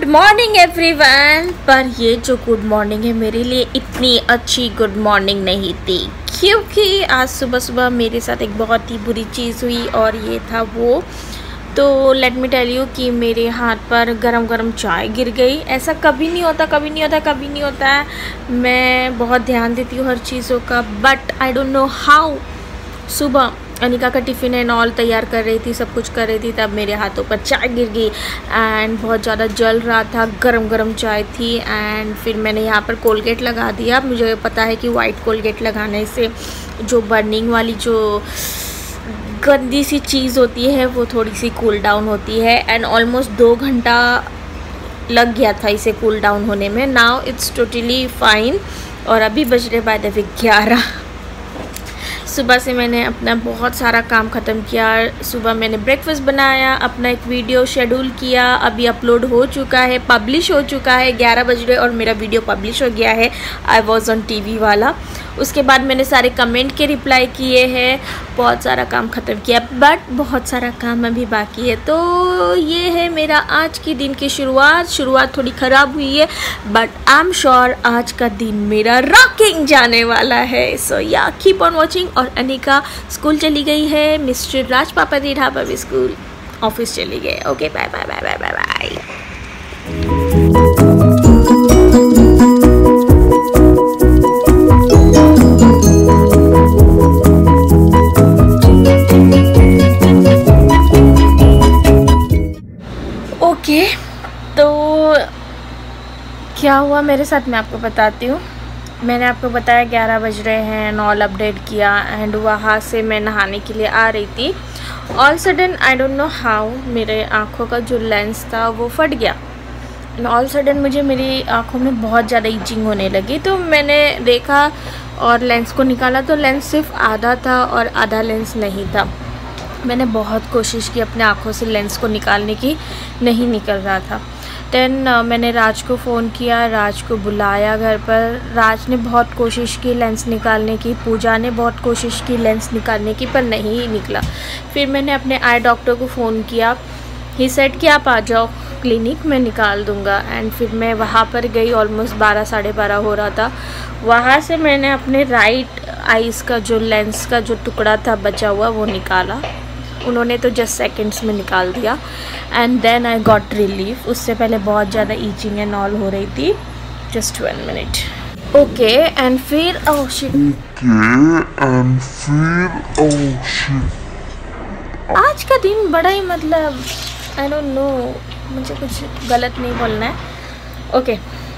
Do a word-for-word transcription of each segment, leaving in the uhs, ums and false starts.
Good morning everyone. पर ये जो गुड मॉर्निंग है मेरे लिए इतनी अच्छी गुड मॉर्निंग नहीं थी, क्योंकि आज सुबह सुबह मेरे साथ एक बहुत ही बुरी चीज़ हुई और ये था वो, तो लेट मी टेल यू कि मेरे हाथ पर गरम गरम चाय गिर गई। ऐसा कभी नहीं होता कभी नहीं होता कभी नहीं होता है। मैं बहुत ध्यान देती हूँ हर चीज़ों का, but I don't know how. सुबह अनिका का टिफ़िन एंड ऑल तैयार कर रही थी, सब कुछ कर रही थी, तब मेरे हाथों पर चाय गिर गई एंड बहुत ज़्यादा जल रहा था, गरम गरम चाय थी। एंड फिर मैंने यहाँ पर कोलगेट लगा दिया। मुझे पता है कि वाइट कोलगेट लगाने से जो बर्निंग वाली जो गंदी सी चीज़ होती है वो थोड़ी सी कूल डाउन होती है। एंड ऑलमोस्ट दो घंटा लग गया था इसे कूल डाउन होने में। Now it's totally fine. और अभी बज रहे बाय द वे ग्यारह। सुबह से मैंने अपना बहुत सारा काम ख़त्म किया। सुबह मैंने ब्रेकफास्ट बनाया, अपना एक वीडियो शेड्यूल किया, अभी अपलोड हो चुका है, पब्लिश हो चुका है। ग्यारह बज रहे और मेरा वीडियो पब्लिश हो गया है, आई वॉज ऑन टीवी वाला। उसके बाद मैंने सारे कमेंट के रिप्लाई किए हैं, बहुत सारा काम ख़त्म किया, बट बहुत सारा काम अभी बाकी है। तो ये है मेरा आज की दिन की शुरुआत। शुरुआत थोड़ी ख़राब हुई है, बट आई एम श्योर आज का दिन मेरा रॉकिंग जाने वाला है। सो या कीप ऑन वॉचिंग। और अनिका स्कूल चली गई है, मिस्टर राज पापा दी ढाबा भी स्कूल ऑफिस चली गए। Okay bye bye bye bye bye bye. Okay तो क्या हुआ मेरे साथ मैं आपको बताती हूँ। मैंने आपको बताया ग्यारह बज रहे हैं, नॉल अपडेट किया एंड वहाँ से मैं नहाने के लिए आ रही थी। All sudden I don't know how मेरे आँखों का जो लेंस था वो फट गया। ऑल सडन मुझे मेरी आँखों में बहुत ज़्यादा ईचिंग होने लगी। तो मैंने देखा और लेंस को निकाला तो लेंस सिर्फ आधा था और आधा लेंस नहीं था। मैंने बहुत कोशिश की अपने आँखों से लेंस को निकालने की, नहीं निकल रहा था। देन uh, मैंने राज को फ़ोन किया, राज को बुलाया घर पर। राज ने बहुत कोशिश की लेंस निकालने की, पूजा ने बहुत कोशिश की लेंस निकालने की, पर नहीं निकला। फिर मैंने अपने आई डॉक्टर को फ़ोन किया। ही सेड कि आप आ जाओ क्लिनिक, मैं निकाल दूँगा। एंड फिर मैं वहाँ पर गई। ऑलमोस्ट बारह साढ़े बारह हो रहा था। वहाँ से मैंने अपने राइट आइज़ का जो लेंस का जो टुकड़ा था बचा हुआ वो निकाला। उन्होंने तो जस्ट सेकंड्स में निकाल दिया and then I got relief. उससे पहले बहुत ज़्यादा ईचिंग एंड ऑल हो रही थी। Just one minute. Okay and फिर ओह शिट एंड फिर ओह शिट आज का दिन बड़ा ही मतलब आई डोंट नो, मुझे कुछ गलत नहीं बोलना है। ओके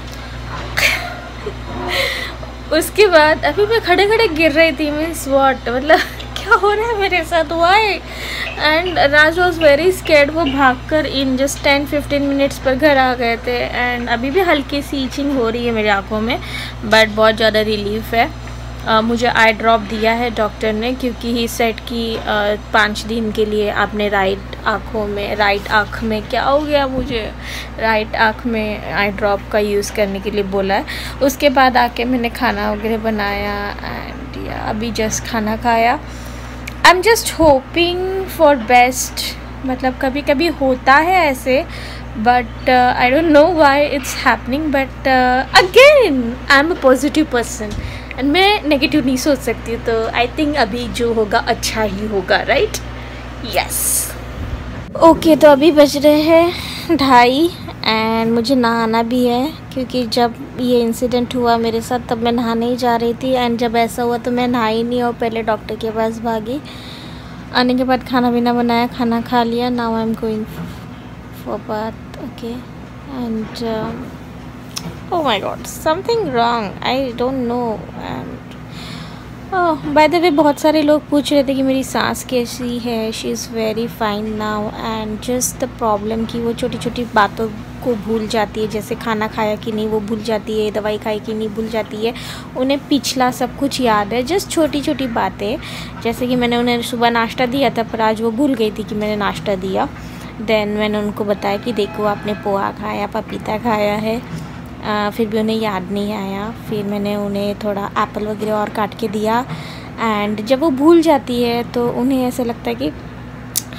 उसके बाद अभी मैं खड़े खड़े गिर रही थी। मीन्स व्हाट, मतलब क्या हो रहा है मेरे साथ, why? And Raj was very scared. वो भागकर in just ten fifteen minutes पर घर आ गए थे। एंड अभी भी हल्की सी ईचिंग हो रही है मेरी आँखों में, बट बहुत ज़्यादा रिलीफ है। uh, मुझे आई ड्रॉप दिया है डॉक्टर ने, क्योंकि ही सेट कि uh, पाँच दिन के लिए आपने राइट आँखों में, राइट आँख में क्या हो गया मुझे, राइट आँख में आई ड्रॉप का यूज़ करने के लिए बोला है। उसके बाद आके मैंने खाना वगैरह बनाया एंड या अभी जस्ट खाना खाया। I am just hoping for best. मतलब कभी कभी होता है ऐसे, but I don't know why it's happening, but again I am a positive person and मैं नेगेटिव नहीं सोच सकती। तो आई थिंक अभी जो होगा अच्छा ही होगा, राइट? यस। ओके तो अभी बज रहे हैं ढाई एंड मुझे नहाना भी है, क्योंकि जब ये इंसिडेंट हुआ मेरे साथ तब मैं नहाने ही जा रही थी। एंड जब ऐसा हुआ तो मैं नहाई नहीं और पहले डॉक्टर के पास भागी। आने के बाद खाना पीना बनाया, खाना खा लिया। Now I am going for bath. Okay and oh my god, something wrong, I don't know. And oh by the way बहुत सारे लोग पूछ रहे थे कि मेरी सांस कैसी है। She is very fine now and just the problem कि वो छोटी छोटी बातों को भूल जाती है, जैसे खाना खाया कि नहीं वो भूल जाती है, दवाई खाई कि नहीं भूल जाती है। उन्हें पिछला सब कुछ याद है, जस्ट छोटी छोटी बातें। जैसे कि मैंने उन्हें सुबह नाश्ता दिया था, पर आज वो भूल गई थी कि मैंने नाश्ता दिया। देन मैंने उनको बताया कि देखो आपने पोहा खाया, पपीता खाया है, आ, फिर भी उन्हें याद नहीं आया। फिर मैंने उन्हें थोड़ा एप्पल वगैरह और काट के दिया। एंड जब वो भूल जाती है तो उन्हें ऐसा लगता है कि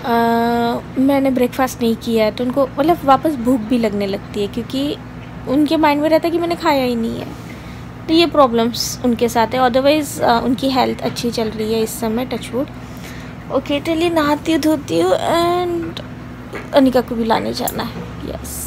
मैंने ब्रेकफास्ट नहीं किया है तो उनको मतलब वापस भूख भी लगने लगती है, क्योंकि उनके माइंड में रहता है कि मैंने खाया ही नहीं है। तो ये प्रॉब्लम्स उनके साथ है। अदरवाइज़ उनकी हेल्थ अच्छी चल रही है इस समय, टचवुड। ओके चलिए नहाती हूँ धोती हूँ एंड अनिका को भी लाने जाना है। Yes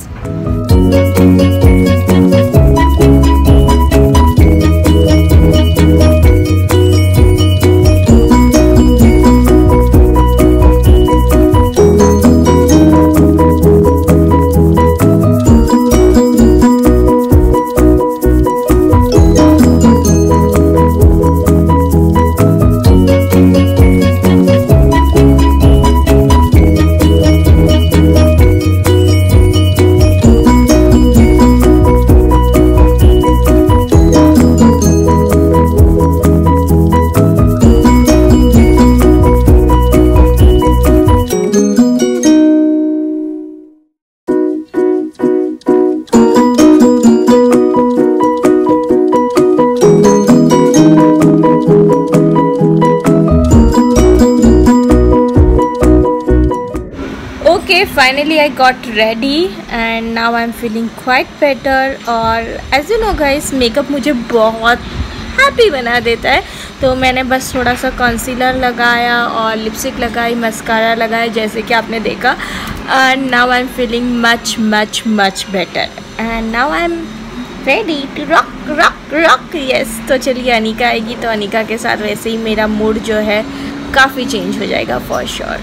finally I got ready and now I'm feeling quite better। और as you know guys, makeup मुझे बहुत हैप्पी बना देता है, तो मैंने बस थोड़ा सा कंसीलर लगाया और लिपस्टिक लगाई, मस्कारा लगाया जैसे कि आपने देखा। And now I am feeling much much much better and now I am ready to rock rock rock. Yes तो चलिए अनिका आएगी तो अनिका के साथ वैसे ही मेरा मूड जो है काफ़ी चेंज हो जाएगा फॉर श्योर।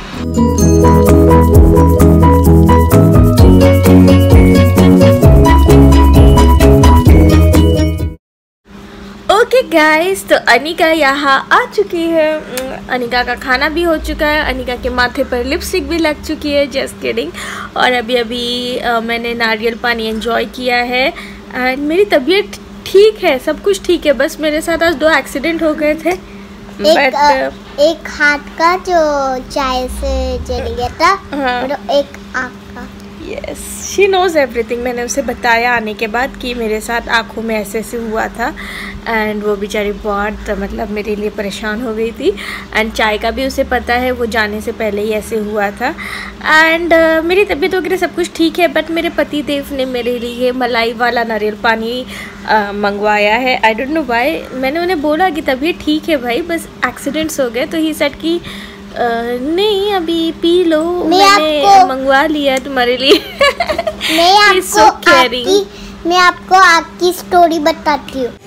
ओके गाइस, तो अनिका यहाँ आ चुकी है। अनिका का खाना भी हो चुका है, अनिका के माथे पर लिपस्टिक भी लग चुकी है, जस्ट किडिंग। और अभी अभी आ, मैंने नारियल पानी एंजॉय किया है एंड मेरी तबीयत ठीक है, सब कुछ ठीक है। बस मेरे साथ आज दो एक्सीडेंट हो गए थे। एक, But, आ, एक हाथ का जो चाय से जल गया था, हाँ। और एक आँख का। Yes she knows everything. मैंने उसे बताया आने के बाद कि मेरे साथ आँखों में ऐसे ऐसे हुआ था एंड वो बेचारी बहुत मतलब मेरे लिए परेशान हो गई थी। एंड चाय का भी उसे पता है, वो जाने से पहले ही ऐसे हुआ था। एंड uh, मेरी तबीयत वगैरह सब कुछ ठीक है, बट मेरे पति देव ने मेरे लिए मलाई वाला नारियल पानी uh, मंगवाया है। I don't know why. मैंने उन्हें बोला कि तबीयत ठीक है भाई, बस एक्सीडेंट्स हो गए, तो ही सेड कि Uh, नहीं अभी पी लो, मैंने मंगवा लिया तुम्हारे लिए। मैं आपको आपकी मैं आपको आपकी स्टोरी बताती हूँ।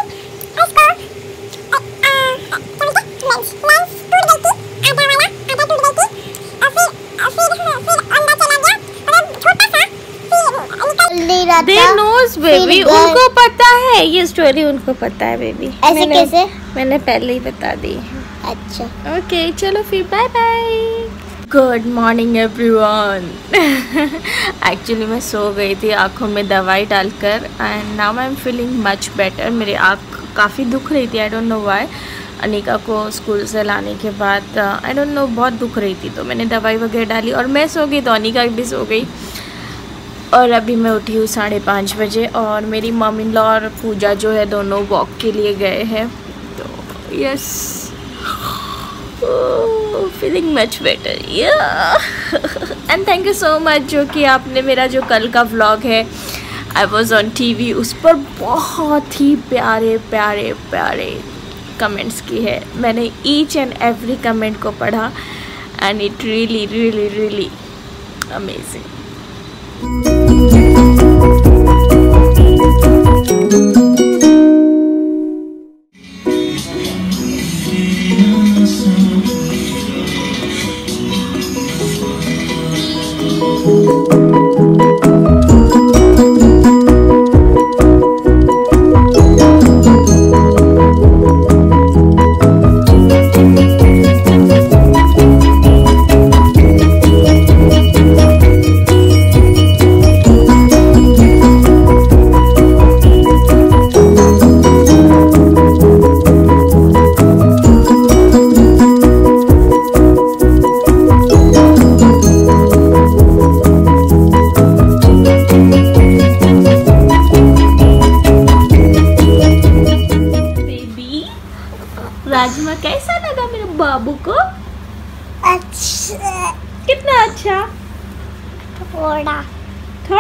They knows baby, उनको पता है ये स्टोरी, उनको पता है बेबी। ऐसे मैंने, कैसे? मैंने पहले ही बता दी। अच्छा ओके okay, चलो फिर bye bye. Good morning everyone. Actually मैं सो गई थी आँखों में दवाई डालकर and now I am feeling much better. मेरी आँख काफ़ी दुख रही थी, I don't know why. Anika को स्कूल से लाने के बाद आई डोंट नो बहुत दुख रही थी, तो मैंने दवाई वगैरह डाली और मैं सो गई, तो अनिका भी सो गई। और अभी मैं उठी हूँ साढ़े पाँच बजे और मेरी मम्मी इन लॉ और पूजा जो है दोनों वॉक के लिए गए हैं। तो yes feeling much better and thank you so much जो कि आपने मेरा जो कल का व्लॉग है I was on T V, उस पर बहुत ही प्यारे प्यारे प्यारे कमेंट्स की है। मैंने ईच एंड एवरी कमेंट को पढ़ा and it really really really amazing.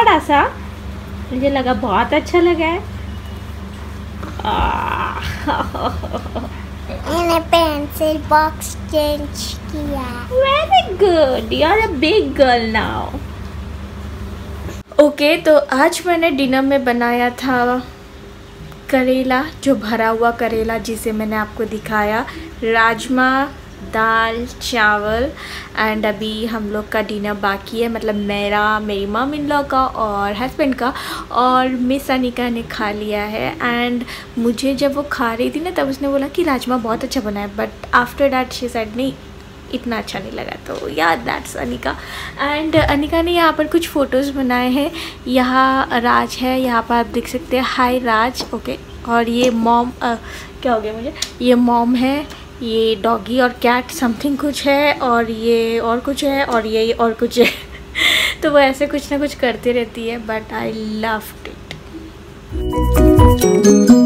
थोड़ा सा, मुझे लगा बहुत अच्छा लगा है। मैंने पेंसिल बॉक्स चेंज किया। Very good, you are a big girl now. Okay, तो आज मैंने डिनर में बनाया था करेला, जो भरा हुआ करेला जिसे मैंने आपको दिखाया, राजमा, दाल, चावल एंड अभी हम लोग का डिनर बाकी है, मतलब मेरा, मेरी मम इन लॉ का और हस्बैंड का, और मिस अनिका ने खा लिया है। एंड मुझे जब वो खा रही थी ना तब उसने बोला कि राजमा बहुत अच्छा बना है, but after that she said नहीं इतना अच्छा नहीं लगा। तो या दैट्स अनिका। एंड अनिका ने यहाँ पर कुछ फ़ोटोज़ बनाए हैं। यहाँ राज है, यहाँ पर आप देख सकते हैं, हाय राज। ओके, और ये मॉम, क्या हो गया मुझे, ये मॉम है, ये डॉगी और कैट समथिंग कुछ है, और ये और कुछ है, और ये और कुछ है। तो वो ऐसे कुछ ना कुछ करती रहती है, बट आई लव्ड इट।